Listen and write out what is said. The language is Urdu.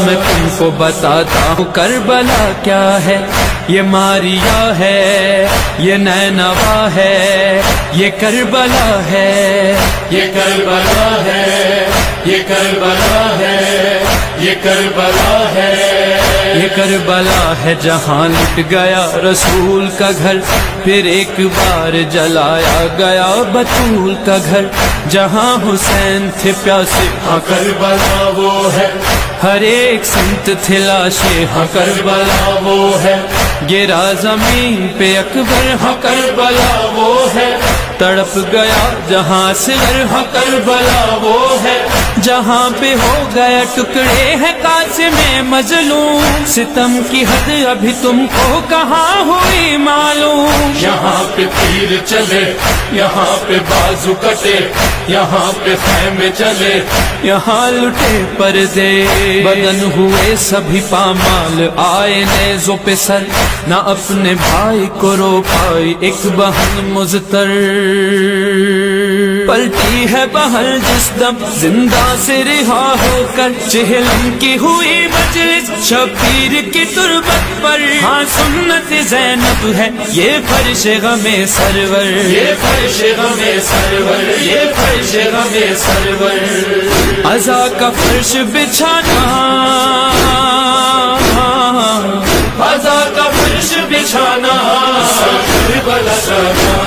میں تم کو بتاتا ہوں کربلا کیا ہے. یہ ماریا ہے، یہ نینوا ہے، یہ کربلا ہے، یہ کربلا ہے، یہ کربلا ہے، یہ کربلا ہے، یہ کربلا ہے جہاں لٹ گیا رسول کا گھر، پھر ایک بار جلایا گیا بطول کا گھر. جہاں حسین تھے پیاسے ہاں کربلا وہ ہے، ہر ایک سمت تھے لاشیں ہاں کربلا وہ ہے. گرا زمین پہ اکبر ہاں کربلا وہ ہے، تڑپ گیا جہاں صغر ہاں کربلا وہ ہے. جہاں پہ ہو گیا ٹکڑے ہے قاسم مظلوم، ستم کی حد ابھی تم کو کہاں ہوئی معلوم. یہاں پہ تیر چلے، یہاں پہ بازو کٹے، یہاں پہ خیمے چلے، یہاں لٹے پردے، بدن ہوئے سبھی پامال، آئے نیزوں پہ سر، نہ اپنے بھائی کو رو پائی ایک بہن مضطر. پلٹی ہے بہر جس دم زندہ سے رہا ہو کر، چہلم کی ہوئی مجلس شبیر کی تربت پر. ہاں سنت زینب ہے یہ فرش غم سرور، یہ فرش غم سرور، یہ فرش غم سرور. عزا کا فرش بچھانا، عزا کا فرش بچھانا، کربلا جانا.